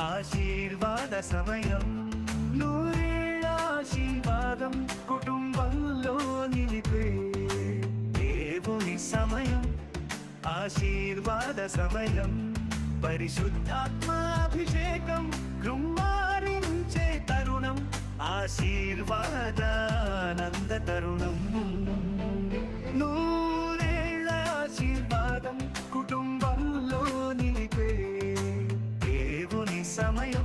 ఆశీర్వాద సమయం, నూరేళ్ల ఆశీర్వాదం కుటుంబంలో నిలిపే దేవుని సమయం. ఆశీర్వాద సమయం, పరిశుద్ధాత్మ అభిషేకం కృమ్మారించే తరుణం, ఆశీర్వాదానంద తరుణం. నూరేళ్ల ఆశీర్వాదం కుటుంబంలో నిలిపే దేవుని సమయం,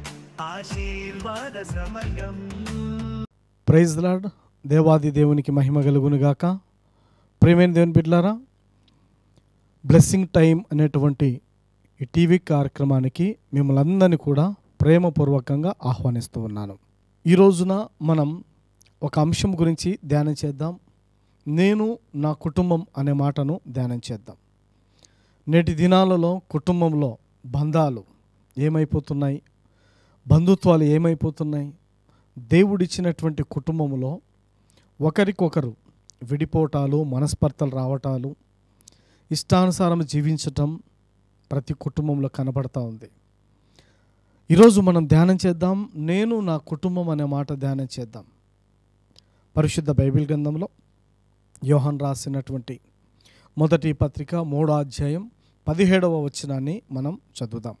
ఆశీర్వాద సమయం. Praise the Lord. దేవాది దేవునికి మహిమ కలుగును గాక. ప్రియమైన దేవుని బిడ్డలారా, బ్లెస్సింగ్ టైం అనేటువంటి ఈ టీవీ కార్యక్రమానికి మిమ్మల్ని అందరినీ కూడా ప్రేమపూర్వకంగా ఆహ్వానిస్తూ ఉన్నాను. ఈ రోజున మనం ఒక అంశం గురించి ధ్యానం చేద్దాం. నేను నా కుటుంబం అనే మాటను ధ్యానం చేద్దాం. నేటి దినాలలో కుటుంబంలో బంధాలు ఏమైపోతున్నాయి, బంధుత్వాలు ఏమైపోతున్నాయి, దేవుడిచ్చినటువంటి కుటుంబంలో ఒకరికొకరు విడిపోవటాలు, మనస్పర్ధలు రావటాలు, ఇష్టానుసారం జీవించటం ప్రతి కుటుంబంలో కనబడతా ఉంది. ఈరోజు మనం ధ్యానం చేద్దాం. నేను నా కుటుంబం అనే మాట ధ్యానం చేద్దాం. పరిశుద్ధ బైబిల్ గ్రంథంలో యోహాను రాసినటువంటి మొదటి పత్రిక 3వ అధ్యాయం 17వ వచనాన్ని మనం చదువుదాం.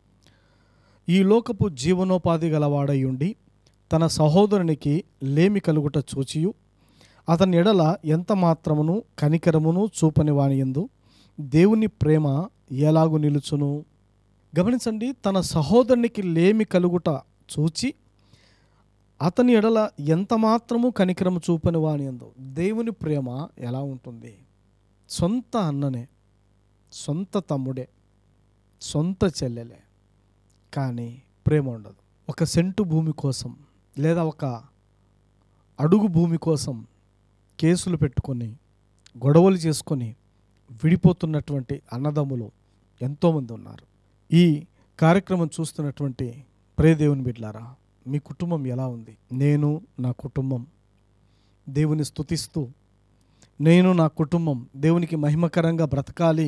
ఈ లోకపు జీవనోపాధి గలవాడై ఉండి తన సహోదరునికి లేమి కలుగుట చూచియు అతని ఎడల ఎంత మాత్రమును కనికరమును చూపని వాని యందు దేవుని ప్రేమ ఎలాగు నిలుచును? గమనించండి, తన సహోదరునికి లేమి కలుగుట చూచి అతని ఎడల ఎంత మాత్రము కనికరము చూపని వాని యందు దేవుని ప్రేమ ఎలా ఉంటుంది? సొంత అన్ననే, సొంత తమ్ముడే, సొంత చెల్లెలే, కానీ ప్రేమ ఉండదు. ఒక సెంటు భూమి కోసం లేదా ఒక అడుగు భూమి కోసం కేసులు పెట్టుకొని గొడవలు చేసుకొని విడిపోతున్నటువంటి అన్నదమ్ములు ఎంతోమంది ఉన్నారు. ఈ కార్యక్రమం చూస్తున్నటువంటి ప్రియదేవుని బిడ్డలారా, మీ కుటుంబం ఎలా ఉంది? నేను నా కుటుంబం దేవుని స్తుతిస్తూ, నేను నా కుటుంబం దేవునికి మహిమకరంగా బ్రతకాలి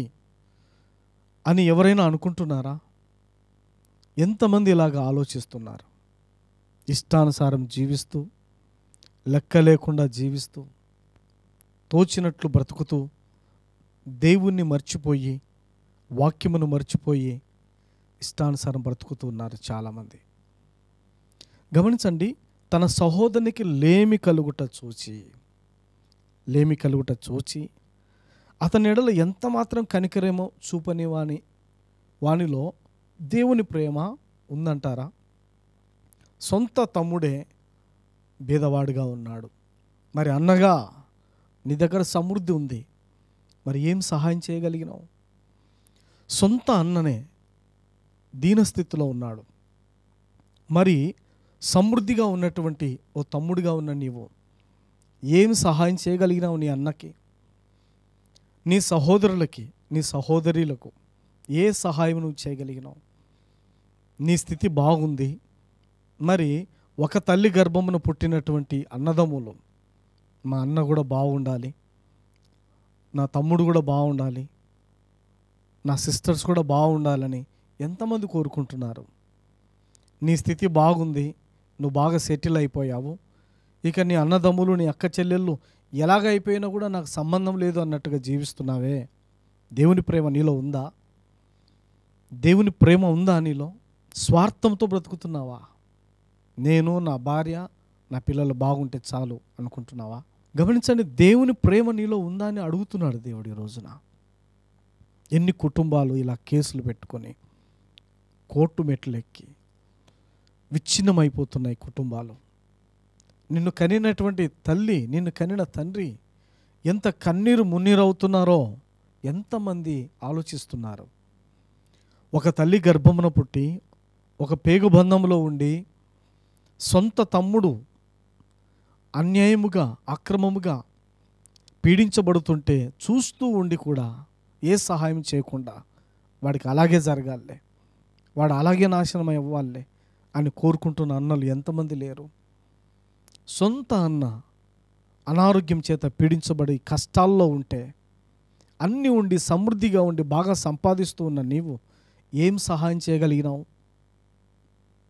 అని ఎవరైనా అనుకుంటున్నారా? ఎంతమంది ఇలాగా ఆలోచిస్తున్నారు? ఇష్టానుసారం జీవిస్తూ, లెక్క లేకుండా జీవిస్తూ, తోచినట్లు బ్రతుకుతూ, దేవుణ్ణి మర్చిపోయి, వాక్యమును మర్చిపోయి ఇష్టానుసారం బ్రతుకుతూ ఉన్నారు చాలామంది. గమనించండి, తన సహోదరునికి లేమి కలుగుట చూచి అతని ఎడల ఎంత మాత్రం కనికరేమో చూపని వానిలో దేవుని ప్రేమ ఉందంటారా? సొంత తమ్ముడే బీదవాడిగా ఉన్నాడు, మరి అన్నగా నీ దగ్గర సమృద్ధి ఉంది, మరి ఏం సహాయం చేయగలిగినావు? సొంత అన్ననే దీనస్థితిలో ఉన్నాడు, మరి సమృద్ధిగా ఉన్నటువంటి ఓ తమ్ముడిగా ఉన్న నీవు ఏం సహాయం చేయగలిగినావు నీ అన్నకి, నీ సహోదరులకి, నీ సహోదరులకు ఏ సహాయం నువ్వు చేయగలిగినావు? నీ స్థితి బాగుంది, మరి ఒక తల్లి గర్భమును పుట్టినటువంటి అన్నదమ్ములు, మా అన్న కూడా బాగుండాలి, నా తమ్ముడు కూడా బాగుండాలి, నా సిస్టర్స్ కూడా బాగుండాలని ఎంతమంది కోరుకుంటున్నారు? నీ స్థితి బాగుంది, నువ్వు బాగా సెటిల్ అయిపోయావు, ఇక నీ అన్నదమ్ములు, నీ అక్క చెల్లెళ్ళు ఎలాగ అయిపోయినా కూడా నాకు సంబంధం లేదు అన్నట్టుగా జీవిస్తున్నావే. దేవుని ప్రేమ నీలో ఉందా? దేవుని ప్రేమ ఉందా నీలో? స్వార్థంతో బ్రతుకుతున్నావా? నేను, నా భార్య, నా పిల్లలు బాగుంటే చాలు అనుకుంటున్నావా? గమనించండి, దేవుని ప్రేమ నీలో ఉందా అని అడుగుతున్నాడు దేవుడు ఈ రోజున. ఎన్ని కుటుంబాలు ఇలా కేసులు పెట్టుకొని కోర్టు మెట్లు ఎక్కి విచ్ఛిన్నమైపోతున్నాయి కుటుంబాలు. నిన్ను కనినటువంటి తల్లి, నిన్ను కనిన తండ్రి ఎంత కన్నీరు మున్నీరవుతున్నారో ఎంతమంది ఆలోచిస్తున్నారు? ఒక తల్లి గర్భమున పుట్టి ఒక పేగుబంధంలో ఉండి సొంత తమ్ముడు అన్యాయముగా, అక్రమముగా పీడించబడుతుంటే చూస్తూ ఉండి కూడా ఏ సహాయం చేయకుండా వాడికి అలాగే జరగాలే, వాడు అలాగే నాశనం అవ్వాలే అని కోరుకుంటున్న అన్నలు ఎంతమంది లేరు? సొంత అన్న అనారోగ్యం చేత పీడించబడి కష్టాల్లో ఉంటే, అన్నీ ఉండి సమృద్ధిగా ఉండి బాగా సంపాదిస్తూ ఉన్న నీవు ఏం సహాయం చేయగలిగినావు?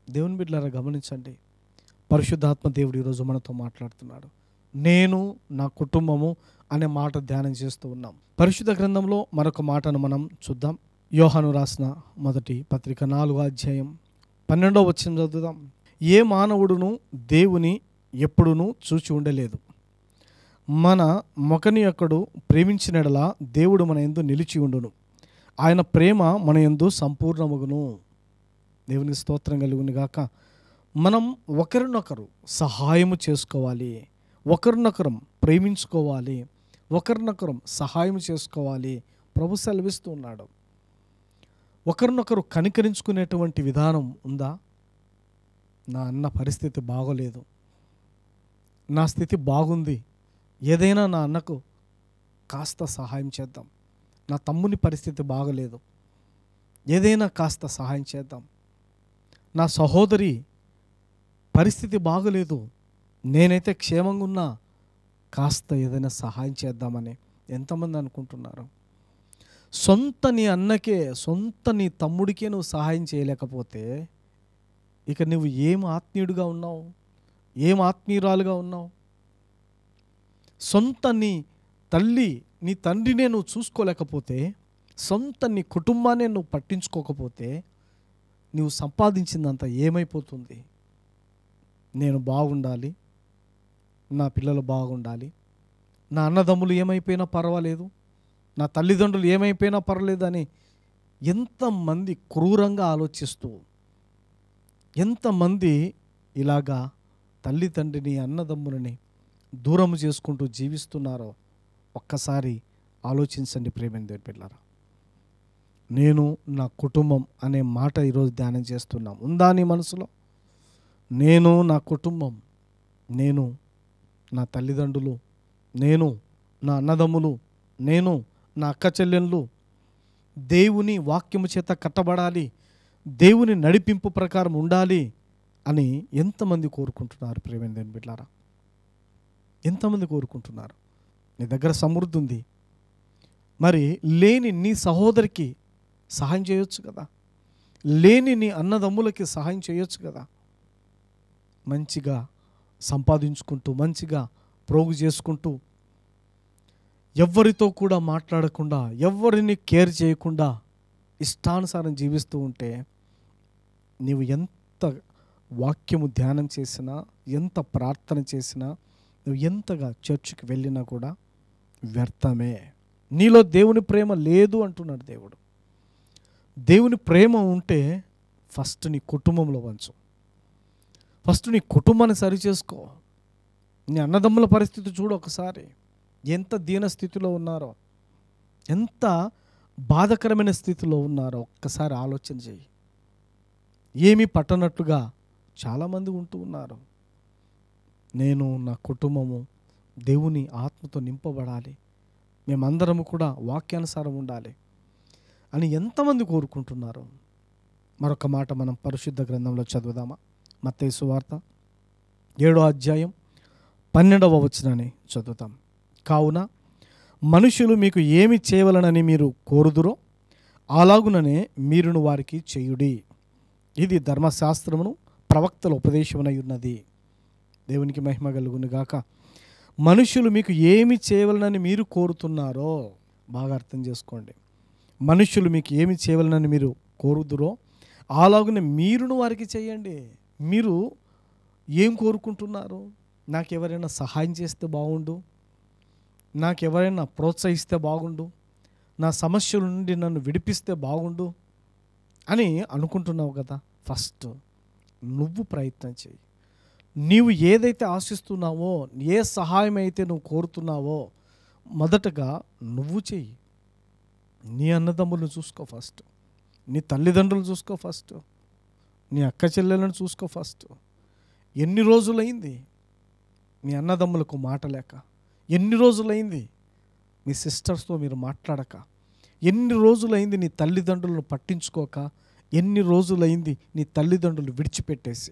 దేవుని బిడ్డలారా గమనించండి, పరిశుద్ధాత్మ దేవుడు ఈరోజు మనతో మాట్లాడుతున్నాడు. నేను నా కుటుంబము అనే మాట ధ్యానం చేస్తూ ఉన్నాం. పరిశుద్ధ గ్రంథంలో మరొక మాటను మనం చూద్దాం. యోహాను రాసిన మొదటి పత్రిక 4వ అధ్యాయం 12వ వచనం చదువుదాం. ఏ మానవుడును దేవుని ఎప్పుడునూ చూచి ఉండలేదు. మన మొకని యొక్కడు ప్రేమించినడలా దేవుడు మన యందు నిలిచి ఉండును. ఆయన ప్రేమ మన యందు సంపూర్ణమగును. దేవునికి స్తోత్రం కలుగును గాక. మనం ఒకరినొకరు సహాయము చేసుకోవాలి, ఒకరినొకరం ప్రేమించుకోవాలి, ఒకరినొకరం సహాయం చేసుకోవాలి. ప్రభు సెలవిస్తూ ఉన్నాడు. ఒకరినొకరు కనికరించుకునేటువంటి విధానం ఉందా? నా అన్న పరిస్థితి బాగోలేదు, నా స్థితి బాగుంది, ఏదైనా నా అన్నకు కాస్త సహాయం చేద్దాం. నా తమ్ముని పరిస్థితి బాగలేదు, ఏదైనా కాస్త సహాయం చేద్దాం. నా సహోదరి పరిస్థితి బాగలేదు, నేనైతే క్షేమంగా ఉన్నా, కాస్త ఏదైనా సహాయం చేద్దామని ఎంతమంది అనుకుంటున్నారు? సొంత నీ అన్నకే, సొంత నీ తమ్ముడికే నువ్వు సహాయం చేయలేకపోతే ఇక నువ్వు ఏం ఆత్మీయుడిగా ఉన్నావు, ఏం ఆత్మీయురాలుగా ఉన్నావు? సొంత నీ తల్లి, నీ తండ్రినే నువ్వు చూసుకోలేకపోతే, సొంత నీ కుటుంబాన్ని నువ్వు పట్టించుకోకపోతే నువ్వు సంపాదించిందంతా ఏమైపోతుంది? నేను బాగుండాలి, నా పిల్లలు బాగుండాలి, నా అన్నదమ్ములు ఏమైపోయినా పర్వాలేదు, నా తల్లిదండ్రులు ఏమైపోయినా పర్వాలేదు అని ఎంతమంది క్రూరంగా ఆలోచిస్తూ, ఎంతమంది ఇలాగా తల్లి తండ్రిని అన్నదమ్ములని దూరం చేసుకుంటూ జీవిస్తున్నారో ఒక్కసారి ఆలోచించండి ప్రేమైన దేవుని బిడ్డలారా. నేను నా కుటుంబం అనే మాట ఈరోజు ధ్యానం చేస్తున్నాం. ఉందా నీ మనసులో? నేను నా కుటుంబం, నేను నా తల్లిదండ్రులు, నేను నా అన్నదమ్ములు, నేను నా అక్క చెల్లెళ్ళు దేవుని వాక్యము చేత కట్టబడాలి, దేవుని నడిపింపు ప్రకారం ఉండాలి అని ఎంతమంది కోరుకుంటున్నారు ప్రేమైన దేవుని బిడ్డలారా? ఎంతమంది కోరుకుంటున్నారు? నీ దగ్గర సమృద్ధి ఉంది, మరి లేని నీ సహోదరికి సహాయం చేయొచ్చు కదా, లేని నీ అన్నదమ్ములకి సహాయం చేయొచ్చు కదా. మంచిగా సంపాదించుకుంటూ, మంచిగా ప్రోగు చేసుకుంటూ, ఎవ్వరితో కూడా మాట్లాడకుండా, ఎవరిని కేర్ చేయకుండా ఇష్టానుసారం జీవిస్తూ ఉంటే నీవు ఎంత వాక్యము ధ్యానం చేసినా, ఎంత ప్రార్థన చేసినా, నువ్వు ఎంతగా చర్చికి వెళ్ళినా కూడా వ్యర్థమే. నీలో దేవుని ప్రేమ లేదు అంటున్నాడు దేవుడు. దేవుని ప్రేమ ఉంటే ఫస్ట్ నీ కుటుంబంలో వంచు, ఫస్ట్ నీ కుటుంబాన్ని సరిచేసుకో. నీ అన్నదమ్ముల పరిస్థితి చూడు ఒకసారి, ఎంత దీన స్థితిలో ఉన్నారో, ఎంత బాధకరమైన స్థితిలో ఉన్నారో ఒక్కసారి ఆలోచన చేయి. ఏమీ పట్టనట్టుగా చాలామంది ఉంటూ ఉన్నారు. నేను నా కుటుంబము దేవుని ఆత్మతో నింపబడాలి, మేమందరము కూడా వాక్యానుసారం ఉండాలి అని ఎంతమంది కోరుకుంటున్నారు? మరొక మాట మనం పరిశుద్ధ గ్రంథంలో చదువుదామా? మత్తయి సువార్త 7వ అధ్యాయం 12వ వచనాన్ని చదువుతాం. కావున మనుషులు మీకు ఏమి చేయవలనని మీరు కోరుదురో అలాగుననే మీరును వారికి చేయుడి. ఇది ధర్మశాస్త్రమును ప్రవక్తల ఉపదేశమునై ఉన్నది. దేవునికి మహిమ కలుగును గాక. మనుషులు మీకు ఏమి చేయవలనని మీరు కోరుతున్నారో బాగా అర్థం చేసుకోండి. మనుషులు మీకు ఏమి చేయవలనని మీరు కోరుదురో అలాగునే మీరును వారికి చేయండి. మీరు ఏం కోరుకుంటున్నారు? నాకు ఎవరైనా సహాయం చేస్తే బాగుండు, నాకు ఎవరైనా ప్రోత్సహిస్తే బాగుండు, నా సమస్యల నుండి నన్ను విడిపిస్తే బాగుండు అని అనుకుంటున్నావు కదా. ఫస్ట్ నువ్వు ప్రయత్నం చేయి. నీవు ఏదైతే ఆశిస్తున్నావో, ఏ సహాయం అయితే నువ్వు కోరుతున్నావో మొదటగా నువ్వు చెయ్యి. నీ అన్నదమ్ములను చూసుకో ఫస్ట్, నీ తల్లిదండ్రులు చూసుకో ఫస్ట్, నీ అక్క చెల్లెలను చూసుకో ఫస్ట్. ఎన్ని రోజులైంది మీ అన్నదమ్ములకు మాట లేక? ఎన్ని రోజులైంది మీ సిస్టర్స్తో మీరు మాట్లాడక? ఎన్ని రోజులైంది నీ తల్లిదండ్రులను పట్టించుకోక? ఎన్ని రోజులైంది నీ తల్లిదండ్రులు విడిచిపెట్టేసి?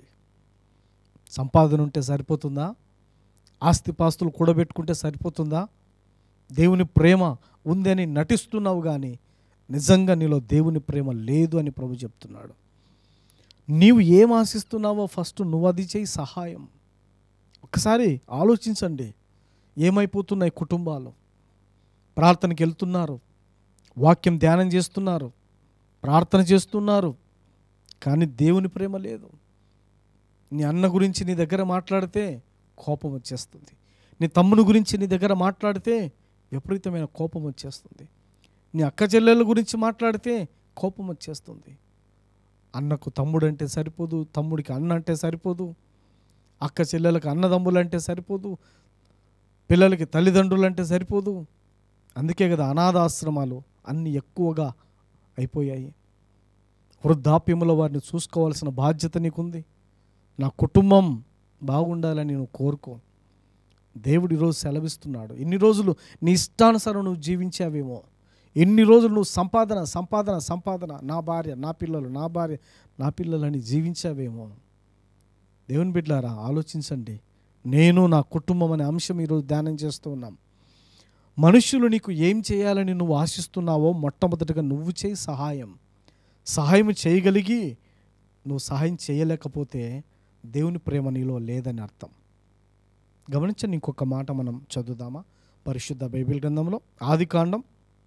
సంపాదన ఉంటే సరిపోతుందా? ఆస్తిపాస్తులు కూడబెట్టుకుంటే సరిపోతుందా? దేవుని ప్రేమ ఉందని నటిస్తున్నావు కానీ నిజంగా నీలో దేవుని ప్రేమ లేదు అని ప్రభు చెప్తున్నాడు. నీవు ఏం ఆశిస్తున్నావో ఫస్ట్ నువ్వు అది చేయి సహాయం. ఒకసారి ఆలోచించండి. ఏమైపోతున్నాయి కుటుంబాలు? ప్రార్థనకి వెళ్తున్నారు, వాక్యం ధ్యానం చేస్తున్నారు, ప్రార్థన చేస్తున్నారు, కానీ దేవుని ప్రేమ లేదు. నీ అన్న గురించి నీ దగ్గర మాట్లాడితే కోపం వచ్చేస్తుంది. నీ తమ్ముని గురించి నీ దగ్గర మాట్లాడితే విపరీతమైన కోపం వచ్చేస్తుంది. నీ అక్క చెల్లెళ్ళ గురించి మాట్లాడితే కోపం వచ్చేస్తుంది. అన్నకు తమ్ముడు అంటే సరిపోదు, తమ్ముడికి అన్న అంటే సరిపోదు, అక్క చెల్లెలకు అన్నదమ్ములు అంటే సరిపోదు, పిల్లలకి తల్లిదండ్రులు అంటే సరిపోదు. అందుకే కదా అనాథాశ్రమాలు అన్నీ ఎక్కువగా అయిపోయాయి. వృద్ధాప్యంలో వారిని చూసుకోవాల్సిన బాధ్యత నీకుంది. నా కుటుంబం బాగుండాలని నువ్వు కోరుకో. దేవుడు ఈరోజు సెలవిస్తున్నాడు. ఇన్ని రోజులు నీ ఇష్టానుసారం నువ్వు జీవించావేమో, ఎన్ని రోజులు నువ్వు సంపాదన సంపాదన సంపాదన, నా భార్య నా పిల్లలు, నా భార్య నా పిల్లలని జీవించావేమో. దేవుని బిడ్డలారా ఆలోచించండి. నేను నా కుటుంబం అనే అంశం ఈరోజు ధ్యానం చేస్తూ ఉన్నాం. మనుషులు నీకు ఏం చేయాలని నువ్వు ఆశిస్తున్నావో మొట్టమొదటిగా నువ్వు చేయి సహాయం. సహాయం చేయగలిగి నువ్వు సహాయం చేయలేకపోతే దేవుని ప్రేమ నీలో లేదని అర్థం. గమనించండి, ఇంకొక మాట మనం చదువుదామా? పరిశుద్ధ బైబిల్ గ్రంథంలో ఆదికాండం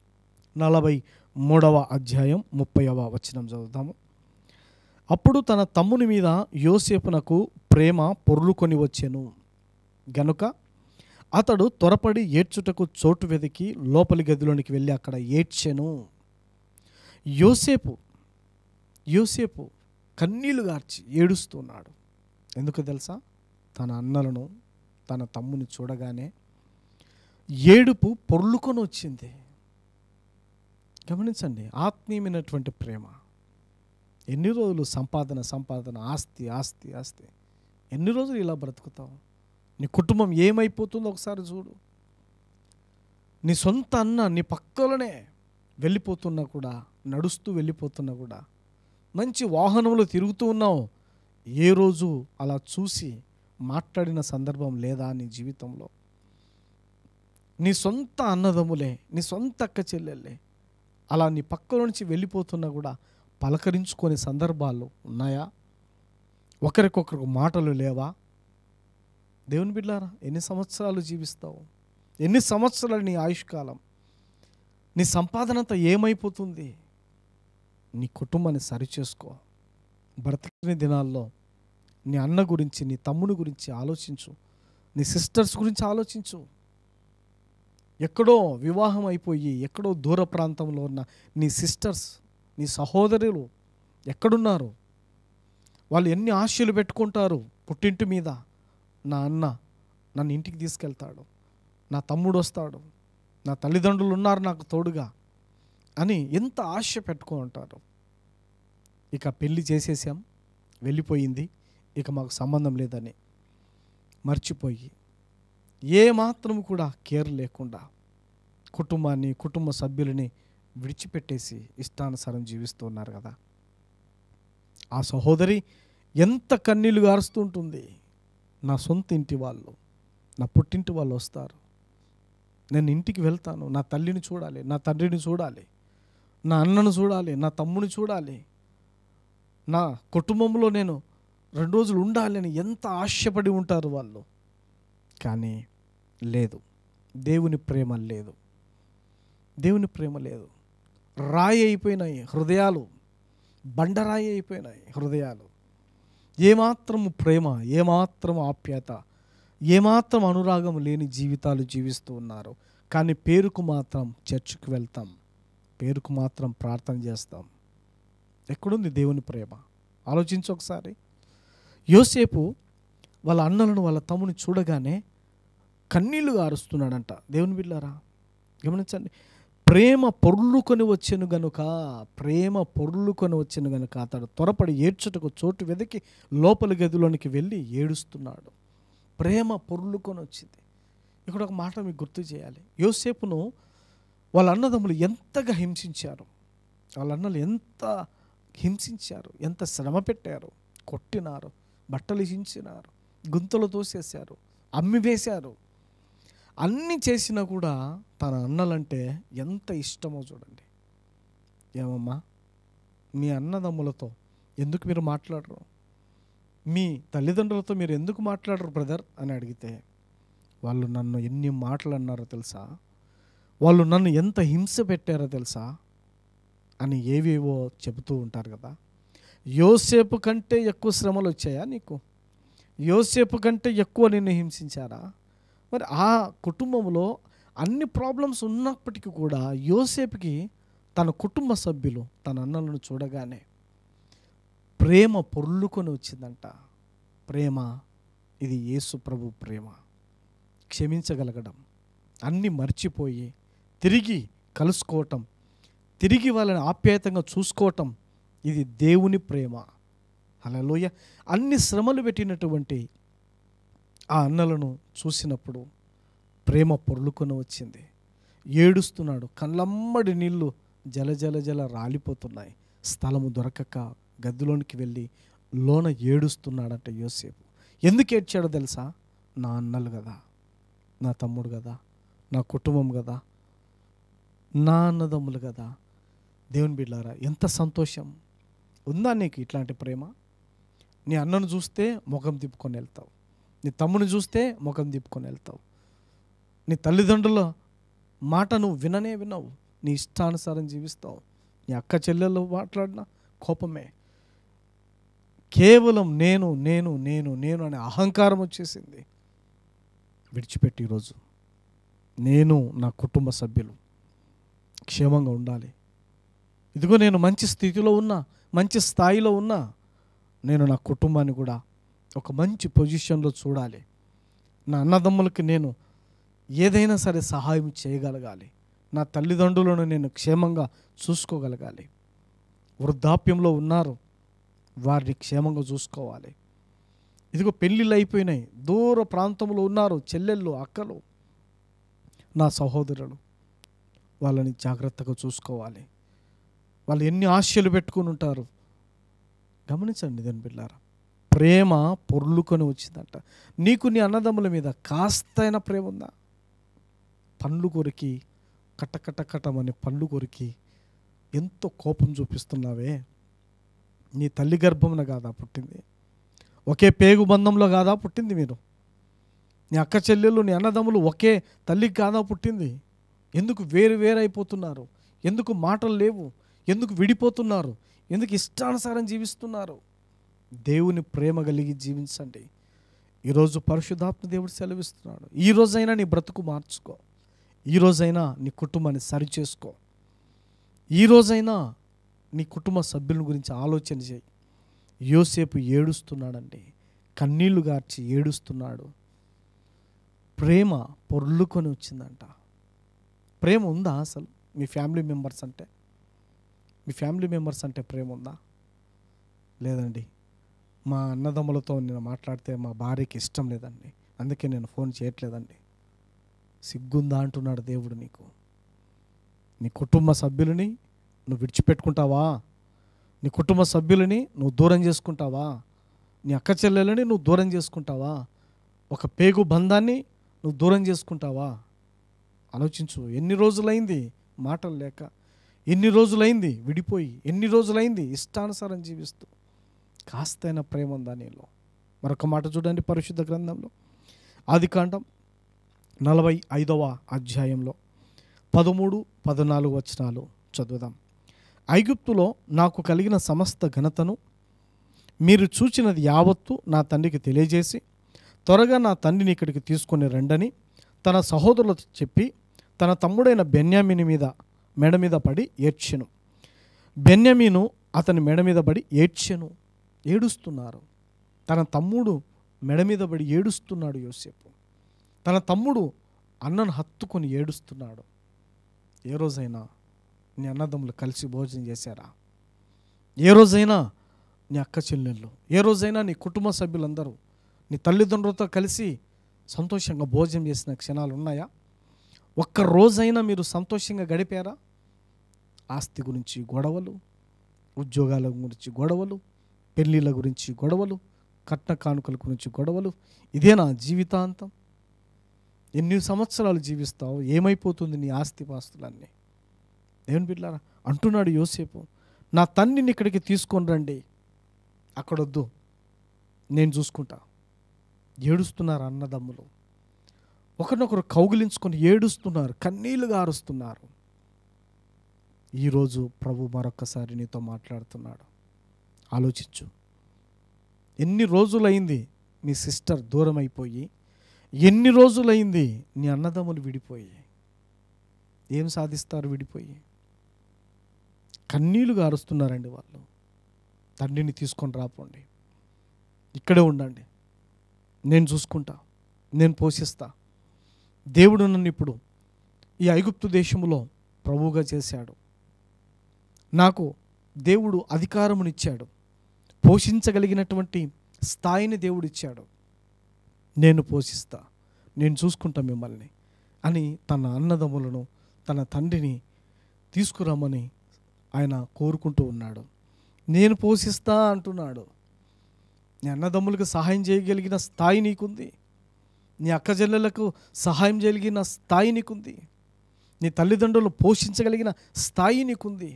43వ అధ్యాయం 30వ వచనం చదువుతాము. అప్పుడు తన తమ్ముని మీద యోసేపునకు ప్రేమ పొర్లుకొని వచ్చెను గనుక అతడు త్వరపడి ఏడ్చుటకు చోటు వెతికి లోపలి గదిలోనికి వెళ్ళి అక్కడ ఏడ్చెను. యోసేపు కన్నీళ్లు గార్చి ఏడుస్తున్నాడు. ఎందుకు తెలుసా? తన అన్నలను తన తమ్ముని చూడగానే ఏడుపు పొర్లుకొని వచ్చింది. గమనించండి, ఆత్మీయమైనటువంటి ప్రేమ. ఎన్ని రోజులు సంపాదన సంపాదన, ఆస్తి ఆస్తి ఆస్తి, ఎన్ని రోజులు ఇలా బ్రతుకుతావు? నీ కుటుంబం ఏమైపోతుందో ఒకసారి చూడు. నీ సొంత అన్న నీ పక్కలోనే వెళ్ళిపోతున్నా కూడా, నడుస్తూ వెళ్ళిపోతున్నా కూడా, మంచి వాహనంలో తిరుగుతూ ఉన్నావు, ఏ రోజు అలా చూసి మాట్లాడిన సందర్భం లేదా నీ జీవితంలో? నీ సొంత అన్నదమ్ములే, నీ సొంత అక్క చెల్లెళ్ళే అలా నీ పక్కలో నుంచి వెళ్ళిపోతున్నా కూడా పలకరించుకునే సందర్భాలు ఉన్నాయా? ఒకరికొకరికి మాటలు లేవా? దేవుని బిడ్డలారా, ఎన్ని సంవత్సరాలు జీవిస్తావు? ఎన్ని సంవత్సరాలు నీ ఆయుష్కాలం? నీ సంపాదన అంతా ఏమైపోతుంది? నీ కుటుంబాన్ని సరిచేసుకో. బ్రతికిన దినాల్లో నీ అన్న గురించి, నీ తమ్ముని గురించి ఆలోచించు. నీ సిస్టర్స్ గురించి ఆలోచించు. ఎక్కడో వివాహం అయిపోయి ఎక్కడో దూర ప్రాంతంలో ఉన్న నీ సిస్టర్స్, నీ సహోదరులు ఎక్కడున్నారు? వాళ్ళు ఎన్ని ఆశలు పెట్టుకుంటారు పుట్టింటి మీద. నా అన్న నన్ను ఇంటికి తీసుకెళ్తాడు, నా తమ్ముడు వస్తాడు, నా తల్లిదండ్రులు ఉన్నారు నాకు తోడుగా అని ఎంత ఆశ పెట్టుకుంటారు. ఇక పెళ్ళి చేసేసాం, వెళ్ళిపోయింది, ఇక మాకు సంబంధం లేదని మర్చిపోయి ఏమాత్రం కూడా కేర్ లేకుండా కుటుంబాన్ని, కుటుంబ సభ్యులని విడిచిపెట్టేసి ఇష్టానుసారం జీవిస్తూ ఉన్నారు కదా. ఆ సహోదరి ఎంత కన్నీళ్లు గారుస్తూ ఉంటుంది. నా సొంత ఇంటి వాళ్ళు, నా పుట్టింటి వాళ్ళు వస్తారు, నేను ఇంటికి వెళ్తాను, నా తల్లిని చూడాలి, నా తండ్రిని చూడాలి, నా అన్నను చూడాలి, నా తమ్ముని చూడాలి, నా కుటుంబంలో నేను 2 రోజులు ఉండాలని ఎంత ఆశపడి ఉంటారు వాళ్ళు. కానీ లేదు, దేవుని ప్రేమ లేదు, దేవుని ప్రేమ లేదు. రాయి అయిపోయినాయి హృదయాలు, బండరాయి అయిపోయినాయి హృదయాలు. ఏమాత్రము ప్రేమ, ఏమాత్రం ఆప్యాయత, ఏమాత్రం అనురాగం లేని జీవితాలు జీవిస్తూ ఉన్నారు. కానీ పేరుకు మాత్రం చర్చికి వెళ్తాం, పేరుకు మాత్రం ప్రార్థన చేస్తాం. ఎక్కడుంది దేవుని ప్రేమ? ఆలోచించు ఒకసారి. యోసేపు వాళ్ళ అన్నలను, వాళ్ళ తమ్ముని చూడగానే కన్నీళ్లు గారుస్తున్నాడంట. దేవుని బిడ్డలారా గమనించండి. ప్రేమ పొర్లుకొని వచ్చెను గనుక, ప్రేమ పొర్లుకొని వచ్చెను గనుక అతడు త్వరపడి ఏడ్చుటకు చోటు వెతికి లోపలి గదిలోనికి వెళ్ళి ఏడుస్తున్నాడు. ప్రేమ పొర్లుకొని వచ్చింది. ఇక్కడ ఒక మాట మీకు గుర్తు చేయాలి. యోసేపును వాళ్ళ అన్నదమ్ములు ఎంతగా హింసించారు, వాళ్ళ అన్నలు ఎంత హింసించారు, ఎంత శ్రమ పెట్టారు, కొట్టినారు, బట్టలు హించినారు, గుంతలు తోసేశారు, అమ్మి వేశారు. అన్నీ చేసినా కూడా తన అన్నలంటే ఎంత ఇష్టమో చూడండి. ఏమమ్మా, మీ అన్నదమ్ములతో ఎందుకు మీరు మాట్లాడరు? మీ తల్లిదండ్రులతో మీరు ఎందుకు మాట్లాడరు బ్రదర్ అని అడిగితే, వాళ్ళు నన్ను ఎన్ని మాటలు అన్నారో తెలుసా, వాళ్ళు నన్ను ఎంత హింస పెట్టారో తెలుసా అని ఏవేవో చెబుతూ ఉంటారు కదా. యోసేపు కంటే ఎక్కువ శ్రమలు వచ్చాయా నీకు? యోసేపు కంటే ఎక్కువ నిన్ను హింసించారా? మరి ఆ కుటుంబంలో అన్ని ప్రాబ్లమ్స్ ఉన్నప్పటికీ కూడా యోసేపుకి తన కుటుంబ సభ్యులు, తన అన్నలను చూడగానే ప్రేమ పొర్లుకొని వచ్చిందంట. ప్రేమ, ఇది యేసు ప్రభు ప్రేమ. క్షమించగలగడం, అన్నీ మర్చిపోయి తిరిగి కలుసుకోవటం, తిరిగి వాళ్ళని ఆప్యాయతంగా చూసుకోవటం, ఇది దేవుని ప్రేమ. హల్లెలూయా. అన్ని శ్రమలు పెట్టినటువంటి ఆ అన్నలను చూసినప్పుడు ప్రేమ పొర్లుకొని వచ్చింది. ఏడుస్తున్నాడు, కళ్ళమ్మడి నీళ్ళు జల జల జల రాలిపోతున్నాయి. స్థలము దొరకక గదిలోనికి వెళ్ళి లోన ఏడుస్తున్నాడంట యోసేపు. ఎందుకు ఏడ్చాడో తెలుసా? నా అన్నలు కదా, నా తమ్ముడు కదా, నా కుటుంబం కదా, నా అన్నదమ్ములు కదా. దేవుని బిడ్డలారా, ఎంత సంతోషం ఉందా నీకు ఇట్లాంటి ప్రేమ? నీ అన్నను చూస్తే ముఖం తిప్పుకొని వెళ్తావు, నీ తమ్ముని చూస్తే ముఖం తిప్పుకొని వెళ్తావు, నీ తల్లిదండ్రుల మాట నువ్వు విననే వినవు, నీ ఇష్టానుసారం జీవిస్తావు. నీ అక్క చెల్లెళ్ళు మాట్లాడిన కోపమే. కేవలం నేను నేను నేను నేను అనే అహంకారం వచ్చేసింది. విడిచిపెట్టి ఈరోజు నేను, నా కుటుంబ సభ్యులు క్షేమంగా ఉండాలి. ఇదిగో నేను మంచి స్థితిలో ఉన్నా, మంచి స్థాయిలో ఉన్నా, నేను నా కుటుంబాన్ని కూడా ఒక మంచి పొజిషన్లో చూడాలి. నా అన్నదమ్ములకి నేను ఏదైనా సరే సహాయం చేయగలగాలి. నా తల్లిదండ్రులను నేను క్షేమంగా చూసుకోగలగాలి. వృద్ధాప్యంలో ఉన్నారు, వారిని క్షేమంగా చూసుకోవాలి. ఇదిగో పెళ్ళిళ్ళు అయిపోయినాయి, దూర ప్రాంతంలో ఉన్నారు చెల్లెళ్ళు, అక్కలు, నా సహోదరులు, వాళ్ళని జాగ్రత్తగా చూసుకోవాలి. వాళ్ళు ఎన్ని ఆశలు పెట్టుకుని ఉంటారు గమనించండి. దాని బిడ్డారా, ప్రేమ పొర్లుకొని వచ్చిందంట. నీకు నీ అన్నదమ్ముల మీద కాస్తైనా ప్రేమ ఉందా? పండ్లు కొరికి, కట్టమనే పండ్లు కొరికి ఎంతో కోపం చూపిస్తున్నావే. నీ తల్లి గర్భమున కాదా పుట్టింది? ఒకే పేగు బంధంలో కాదా పుట్టింది మీరు? నీ అక్క చెల్లెళ్ళు, నీ అన్నదమ్ములు ఒకే తల్లికి కాదా పుట్టింది? ఎందుకు వేరైపోతున్నారు? ఎందుకు మాటలు లేవు? ఎందుకు విడిపోతున్నారు? ఎందుకు ఇష్టానుసారం జీవిస్తున్నారు? దేవుని ప్రేమ కలిగి జీవించండి. ఈరోజు పరిశుద్ధాత్మ దేవుడు సెలవిస్తున్నాడు. ఈరోజైనా నీ బ్రతుకు మార్చుకో. ఈరోజైనా నీ కుటుంబాన్ని సరిచేసుకో. ఈరోజైనా నీ కుటుంబ సభ్యుల గురించి ఆలోచన చేయి. యోసేపు ఏడుస్తున్నాడండి, కన్నీళ్లు గార్చి ఏడుస్తున్నాడు. ప్రేమ పొర్లుకొని వచ్చిందంట. ప్రేమ ఉందా అసలు మీ ఫ్యామిలీ మెంబర్స్ అంటే? మీ ఫ్యామిలీ మెంబర్స్ అంటే ప్రేమ ఉందా? లేదండి, మా అన్నదమ్ములతో నేను మాట్లాడితే మా భార్యకి ఇష్టం లేదండి, అందుకే నేను ఫోన్ చేయట్లేదండి. సిగ్గుందా అంటున్నాడు దేవుడు నీకు. నీ కుటుంబ సభ్యులని నువ్వు విడిచిపెట్టుకుంటావా? నీ కుటుంబ సభ్యులని నువ్వు దూరం చేసుకుంటావా? నీ అక్క చెల్లెలని నువ్వు దూరం చేసుకుంటావా? ఒక పేగు బంధాన్ని నువ్వు దూరం చేసుకుంటావా? ఆలోచించు. ఎన్ని రోజులైంది మాటలు లేక, ఎన్ని రోజులైంది విడిపోయి, ఎన్ని రోజులైంది ఇష్టానుసారం జీవిస్తూ. కాస్తైనా ప్రేమ ఉందా నీలో? మరొక మాట చూడండి, పరిశుద్ధ గ్రంథంలో ఆదికాండం 45వ అధ్యాయంలో 13-14 వచనాలు చదువుదాం. ఐగుప్తులో నాకు కలిగిన సమస్త ఘనతను మీరు చూచినది యావత్తు నా తండ్రికి తెలియజేసి, త్వరగా నా తండ్రిని ఇక్కడికి తీసుకొని రండని తన సహోదరులతో చెప్పి, తన తమ్ముడైన బెన్యామీను మెడ మీద పడి ఏడ్చెను. బెన్యామీను అతని మెడ మీద పడి ఏడ్చెను. ఏడుస్తున్నారు. తన తమ్ముడు మెడ మీద పడి ఏడుస్తున్నాడు యోసేపు. తన తమ్ముడు అన్నను హత్తుకొని ఏడుస్తున్నాడు. ఏ రోజైనా నీ అన్నదమ్ములు కలిసి భోజనం చేశారా? ఏ రోజైనా నీ అక్క చెల్లెళ్ళు, ఏ రోజైనా నీ కుటుంబ సభ్యులందరూ నీ తల్లిదండ్రులతో కలిసి సంతోషంగా భోజనం చేసిన క్షణాలు ఉన్నాయా? ఒక్క రోజైనా మీరు సంతోషంగా గడిపారా? ఆస్తి గురించి గొడవలు, ఉద్యోగాల గురించి గొడవలు, పెళ్ళిళ్ళ గురించి గొడవలు, కట్న కానుకల గురించి గొడవలు. ఇదేనా జీవితాంతం? ఎన్ని సంవత్సరాలు జీవిస్తావు? ఏమైపోతుంది నీ ఆస్తిపాస్తులన్నీ? దేవుని బిడ్డలారా, అంటున్నాడు యోసేపు, నా తండ్రిని ఇక్కడికి తీసుకొని రండి. అక్కడొద్దు, నేను చూసుకుంటా. ఏడుస్తున్నారు అన్నదమ్ములు, ఒకరినొకరు కౌగిలించుకొని ఏడుస్తున్నారు, కన్నీళ్లు గారుస్తున్నారు. ఈరోజు ప్రభు మరొక్కసారి నీతో మాట్లాడుతున్నాడు. ఆలోచించు. ఎన్ని రోజులైంది నీ సిస్టర్ దూరం అయిపోయి, ఎన్ని రోజులైంది నీ అన్నదమ్ములు విడిపోయి. ఏం సాధిస్తారు విడిపోయి? కన్నీళ్లు గారుస్తున్నారండి వాళ్ళు. తండ్రిని తీసుకొని రాపోండి, ఇక్కడే ఉండండి, నేను చూసుకుంటా, నేను పోషిస్తా. దేవుడు నన్ను ఇప్పుడు ఈ ఐగుప్తు దేశంలో ప్రభువుగా చేశాడు. నాకు దేవుడు అధికారమునిచ్చాడు, పోషించగలిగినటువంటి స్థాయిని దేవుడు ఇచ్చాడు. నేను పోషిస్తా, నేను చూసుకుంటా మిమ్మల్ని అని తన అన్నదమ్ములను, తన తండ్రిని తీసుకురమ్మని ఆయన కోరుకుంటూ ఉన్నాడు. నేను పోషిస్తా అంటున్నాడు. నీ అన్నదమ్ములకు సహాయం చేయగలిగిన స్థాయి నీకుంది. నీ అక్కచెల్లెలకు సహాయం చేయగలిగిన స్థాయి నీకుంది. నీ తల్లిదండ్రులు పోషించగలిగిన స్థాయి నీకుంది.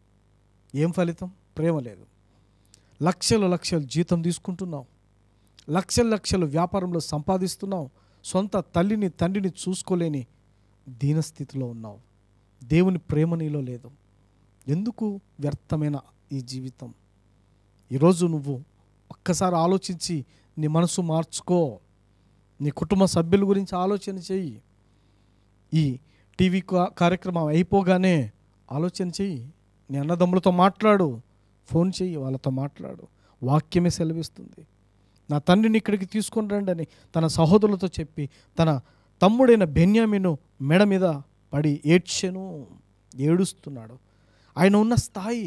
ఏం ఫలితం? ప్రేమ లేదు. లక్షలు లక్షలు జీతం తీసుకుంటున్నావు, లక్షలు లక్షలు వ్యాపారంలో సంపాదిస్తున్నావు, సొంత తల్లిని తండ్రిని చూసుకోలేని దీనస్థితిలో ఉన్నావు. దేవుని ప్రేమ నీలో లేదు. ఎందుకు వ్యర్థమైన ఈ జీవితం? ఈరోజు నువ్వు ఒక్కసారి ఆలోచించి నీ మనసు మార్చుకో. నీ కుటుంబ సభ్యుల గురించి ఆలోచన చెయ్యి. ఈ టీవీ కార్యక్రమం అయిపోగానే ఆలోచన చెయ్యి. నీ అన్నదమ్ములతో మాట్లాడు, ఫోన్ చెయ్యి, వాళ్ళతో మాట్లాడు. వాక్యమే సెలవిస్తుంది. నా తండ్రిని ఇక్కడికి తీసుకొని రండి అని తన సహోదరులతో చెప్పి తన తమ్ముడైన బెన్యామీను మెడ మీద పడి ఏడుస్తున్నాడు. ఆయన ఉన్న స్థాయి,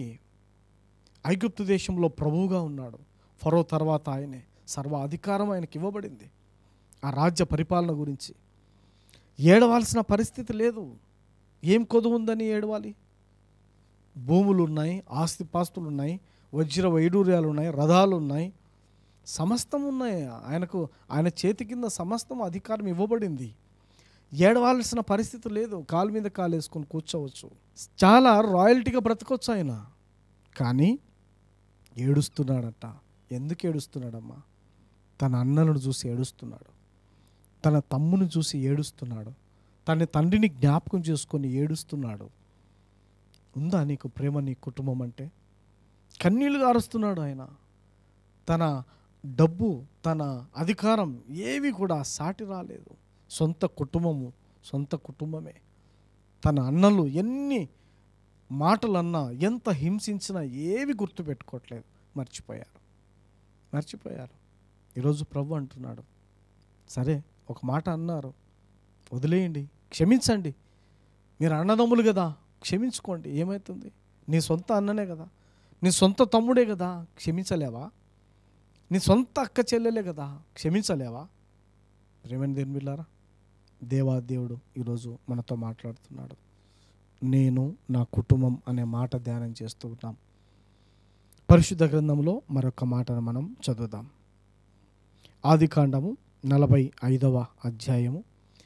ఐగుప్తు దేశంలో ప్రభువుగా ఉన్నాడు. ఫరో తర్వాత ఆయనే, సర్వ అధికారం ఆయనకి ఇవ్వబడింది. ఆ రాజ్య పరిపాలన గురించి ఏడవాల్సిన పరిస్థితి లేదు. ఏం కొదువు ఉందని ఏడవాలి? భూములు ఉన్నాయి, ఆస్తిపాస్తులు ఉన్నాయి, వజ్ర వైడూర్యాలు ఉన్నాయి, రథాలు ఉన్నాయి, సమస్తం ఉన్నాయి. ఆయన చేతి కింద సమస్తం అధికారం ఇవ్వబడింది. ఏడవాల్సిన పరిస్థితి లేదు. కాలు మీద కాలు వేసుకొని కూర్చోవచ్చు, చాలా రాయల్టీగా బ్రతకొచ్చు ఆయన. కానీ ఏడుస్తున్నాడట. ఎందుకు ఏడుస్తున్నాడమ్మా? తన అన్నలను చూసి ఏడుస్తున్నాడు, తన తమ్ముని చూసి ఏడుస్తున్నాడు, తన తండ్రిని జ్ఞాపకం చేసుకొని ఏడుస్తున్నాడు. ఉందా నీకు ప్రేమ? నీ కుటుంబం అంటే కన్నీళ్లు గారుస్తున్నాడు ఆయన. తన డబ్బు, తన అధికారం ఏవి కూడా సాటి రాలేదు. సొంత కుటుంబమే. తన అన్నలు ఎన్ని మాటలు అన్నా, ఎంత హింసించినా ఏవి గుర్తుపెట్టుకోవట్లేదు. మర్చిపోయారు. ఈరోజు ప్రభు అంటున్నాడు, సరే ఒక మాట అన్నారు, వదిలేయండి, క్షమించండి. మీరు అన్నదమ్ములు కదా, క్షమించుకోండి. ఏమవుతుంది? నీ సొంత అన్ననే కదా, నీ సొంత తమ్ముడే కదా, క్షమించలేవా? నీ సొంత అక్క చెల్లెలే కదా, క్షమించలేవా? ప్రేమైన దేవుని బిడ్డలారా, దేవాదేవుడు ఈరోజు మనతో మాట్లాడుతున్నాడు. నేను నా కుటుంబం అనే మాట ధ్యానం చేస్తూ ఉన్నాం. పరిశుద్ధ గ్రంథంలో మరొక మాటను మనం చదువుదాం. ఆదికాండము 45వ అధ్యాయము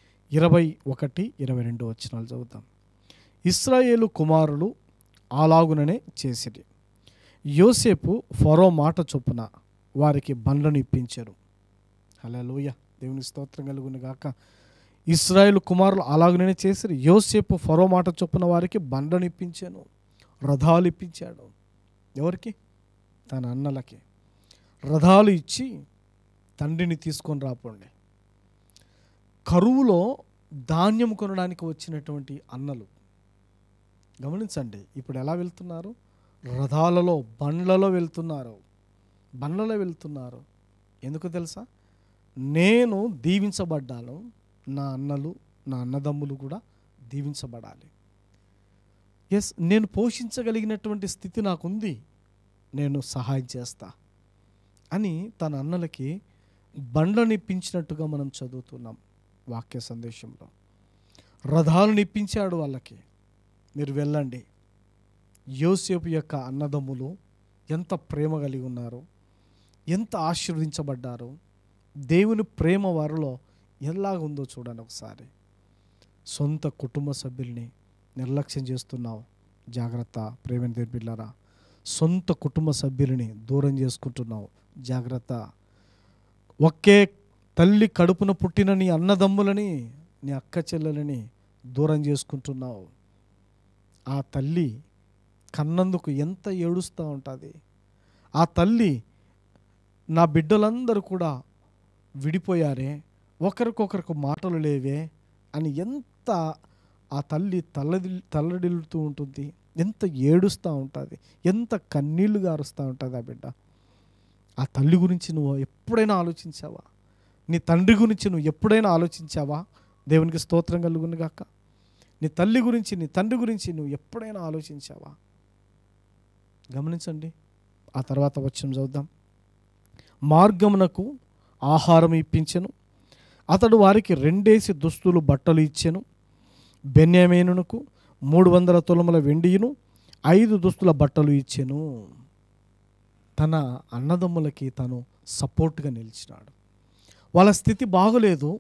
21-22 వచనాలు చదువుతాం. ఇశ్రాయేలు కుమారులు అలాగుననే చేసిరి. యోసేపు ఫరో మాట చొప్పున వారికి బండ్లను ఇప్పించారు. హల్లెలూయా, దేవుని స్తోత్రం కలుగును గాక. ఇశ్రాయేలు కుమారులు అలాగుననే చేసిరి. యోసేపు ఫరో మాట చొప్పున వారికి బండ్లను ఇప్పించాను, రథాలు ఇప్పించాడు. ఎవరికి? తన అన్నలకి. రథాలు ఇచ్చి తండ్రిని తీసుకొని రాపోండి. కరువులో ధాన్యం కొనడానికి వచ్చినటువంటి అన్నలు గమనించండి, ఇప్పుడు ఎలా వెళ్తున్నారు? రథాలలో, బండ్లలో వెళ్తున్నారు. ఎందుకు తెలుసా? నేను దీవించబడ్డాను, నా అన్నలు, నా అన్నదమ్ములు కూడా దీవించబడాలి. ఎస్, నేను పోషించగలిగినటువంటి స్థితి నాకుంది, నేను సహాయం చేస్తా అని తన అన్నలకి బండ్లను ఇప్పించినట్టుగా మనం చదువుతున్నాం వాక్య సందేశంలో. రథాలను ఇప్పించాడు వాళ్ళకి. మీరు వెళ్ళండి. యోసేపు యొక్క అన్నదమ్ములు ఎంత ప్రేమ కలిగి ఉన్నారు, ఎంత ఆశీర్వదించబడ్డారు. దేవుని ప్రేమ వారిలో ఎలాగుందో చూడండి ఒకసారి. సొంత కుటుంబ సభ్యుల్ని నిర్లక్ష్యం చేస్తున్నావు, జాగ్రత్త. ప్రేమ దేవుని బిడ్డలారా, సొంత కుటుంబ సభ్యులని దూరం చేసుకుంటున్నావు. జాగ్రత్త. ఒకే తల్లి కడుపున పుట్టిన నీ అన్నదమ్ములని, నీ అక్క చెల్లెలని దూరం చేసుకుంటున్నావు. ఆ తల్లి కన్నందుకు ఎంత ఏడుస్తూ ఉంటుంది. ఆ తల్లి నా బిడ్డలందరూ కూడా విడిపోయారే, ఒకరికొకరికి మాటలు లేవే అని ఎంత ఆ తల్లి తల్లడిల్లుతూ ఉంటుంది, ఎంత ఏడుస్తూ ఉంటుంది, ఎంత కన్నీళ్లు గారుస్తూ ఉంటుంది ఆ బిడ్డ. ఆ తల్లి గురించి నువ్వు ఎప్పుడైనా ఆలోచించావా? నీ తండ్రి గురించి నువ్వు ఎప్పుడైనా ఆలోచించావా? దేవునికి స్తోత్రం కలుగును గాక. నీ తల్లి గురించి, నీ తండ్రి గురించి నువ్వు ఎప్పుడైనా ఆలోచించావా? గమనించండి. ఆ తర్వాత వచనం చదువుదాం. మార్గమునకు ఆహారం ఇప్పించెను, అతడు వారికి 2 దుస్తులు బట్టలు ఇచ్చెను. బెన్యామీనునకు 300 తులముల వెండియును 5 దుస్తుల బట్టలు ఇచ్చెను. తన అన్నదమ్ములకి తను సపోర్ట్గా నిలిచినాడు. వాళ్ళ స్థితి బాగలేదు,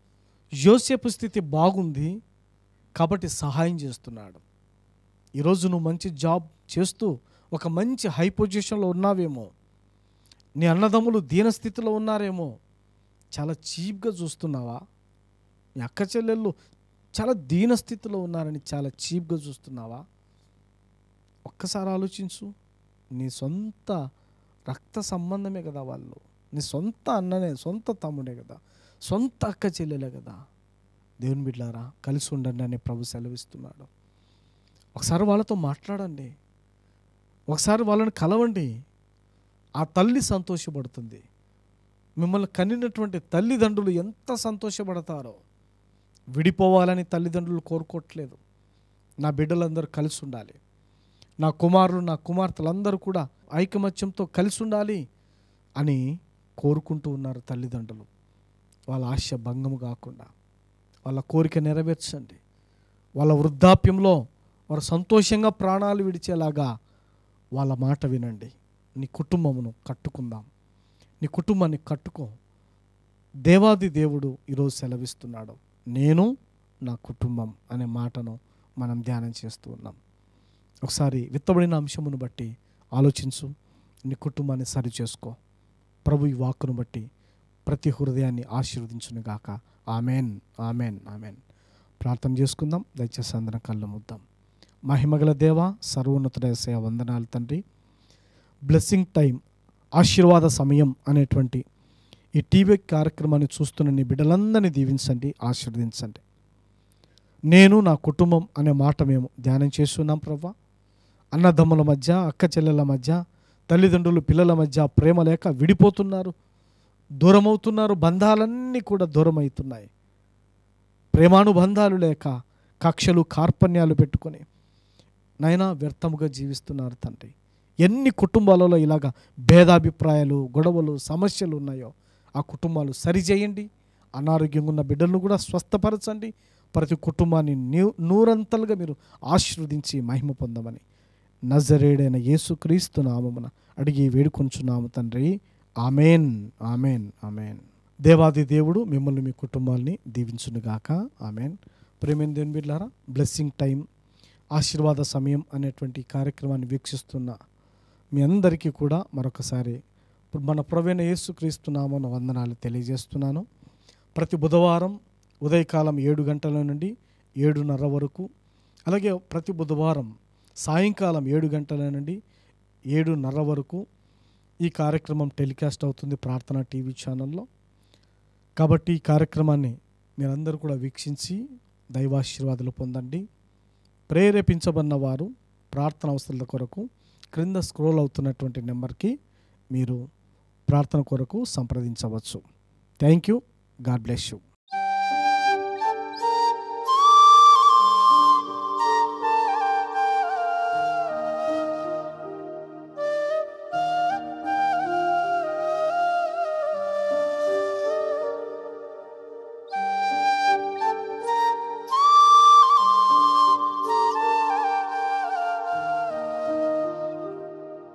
యోసేపు స్థితి బాగుంది కాబట్టి సహాయం చేస్తున్నాడు. ఈరోజు నువ్వు మంచి జాబ్ చేస్తూ ఒక మంచి హై పొజిషన్లో ఉన్నావేమో, నీ అన్నదమ్ములు దీనస్థితిలో ఉన్నారేమో, చాలా చీప్గా చూస్తున్నావా? నీ అక్క చెల్లెళ్ళు చాలా దీనస్థితిలో ఉన్నారని చాలా చీప్గా చూస్తున్నావా? ఒక్కసారి ఆలోచించు. నీ సొంత రక్త సంబంధమే కదా వాళ్ళు, నీ సొంత అన్ననే, సొంత తమ్ముడే కదా, సొంత అక్క చెల్లెలే కదా. దేవుని బిడ్డలారా, కలిసి ఉండండి అని ప్రభు సెలవిస్తున్నాడు. ఒకసారి వాళ్ళతో మాట్లాడండి, ఒకసారి వాళ్ళని కలవండి. ఆ తల్లి సంతోషపడుతుంది. మిమ్మల్ని కనినటువంటి తల్లిదండ్రులు ఎంత సంతోషపడతారో. విడిపోవాలని తల్లిదండ్రులు కోరుకోవట్లేదు. నా బిడ్డలందరూ కలిసి ఉండాలి, నా కుమారులు నా కుమార్తెలందరూ కూడా ఐకమత్యంతో కలిసి ఉండాలి అని కోరుకుంటూ ఉన్నారు తల్లిదండ్రులు. వాళ్ళ ఆశ భంగము కాకుండా వాళ్ళ కోరిక నెరవేర్చండి. వాళ్ళ వృద్ధాప్యంలో వారు సంతోషంగా ప్రాణాలు విడిచేలాగా వాళ్ళ మాట వినండి. నీ కుటుంబమును కట్టుకుందాం, నీ కుటుంబాన్ని కట్టుకో. దేవాది దేవుడు ఈరోజు సెలవిస్తున్నాడు, నేను నా కుటుంబం అనే మాటను మనం ధ్యానం చేస్తూ ఉన్నాం. ఒకసారి విత్తబడిన అంశమును బట్టి ఆలోచించు, నీ కుటుంబాన్ని సరి చేసుకో. ప్రభు ఈ వాక్కును బట్టి ప్రతి హృదయాన్ని ఆశీర్వదించునుగాక. Amen, amen, amen. ప్రార్థన చేసుకుందాం. దయచేసి అందరం కళ్ళు మూద్దాం. మహిమగల దేవ, సర్వోన్నతుడ యేసయ్య, వందనాలు తండ్రి. బ్లెస్సింగ్ టైం, ఆశీర్వాద సమయం అనేటువంటి ఈ టీవీ కార్యక్రమాన్ని చూస్తున్న నీ బిడ్డలందరినీ దీవించండి, ఆశీర్వదించండి. నేను నా కుటుంబం అనే మాట మేము ధ్యానం చేస్తున్నాం ప్రభా. అన్నదమ్ముల మధ్య, అక్క చెల్లెల మధ్య, తల్లిదండ్రులు పిల్లల మధ్య ప్రేమ లేక విడిపోతున్నారు, దూరమవుతున్నారు. బంధాలన్నీ కూడా దూరం అవుతున్నాయి. ప్రేమానుబంధాలు లేక కక్షలు కార్పణ్యాలు పెట్టుకొని నైనా వ్యర్థముగా జీవిస్తున్నారు తండ్రి. ఎన్ని కుటుంబాలలో ఇలాగా భేదాభిప్రాయాలు, గొడవలు, సమస్యలు ఉన్నాయో ఆ కుటుంబాలు సరిచేయండి. అనారోగ్యంగా ఉన్న బిడ్డలను కూడా స్వస్థపరచండి. ప్రతి కుటుంబాన్ని నూరంతలుగా మీరు ఆశీర్వదించి మహిమ పొందమని నజరేయుడైన యేసుక్రీస్తు నామమున అడిగి వేడుకొంచున్నాము తండ్రి. Amen, amen, amen. దేవాది దేవుడు మిమ్మల్ని మీ కుటుంబాలని దీవించునుగాక. ఆమెన్. ప్రేమైన దేవుని బిడ్డలారా, బ్లెస్సింగ్ టైం, ఆశీర్వాద సమయం అనేటువంటి కార్యక్రమాన్ని వీక్షిస్తున్న మీ అందరికీ కూడా మరొకసారి మన ప్రభువైన యేసుక్రీస్తు నామమున వందనాలు తెలియజేస్తున్నాను. ప్రతి బుధవారం ఉదయకాలం 7 గంటల నుండి 7:30 వరకు, అలాగే ప్రతి బుధవారం సాయంకాలం 7 గంటల నుండి 7:30 వరకు ఈ కార్యక్రమం టెలికాస్ట్ అవుతుంది ప్రార్థన టీవీ ఛానల్లో. కాబట్టి ఈ కార్యక్రమాన్ని మీరందరూ కూడా వీక్షించి దైవాశీర్వాదాలు పొందండి. ప్రేరేపించబడిన వారు ప్రార్థన అవసరాల కొరకు క్రింద స్క్రోల్ అవుతున్నటువంటి నెంబర్కి మీరు ప్రార్థన కొరకు సంప్రదించవచ్చు. Thank you. God bless you.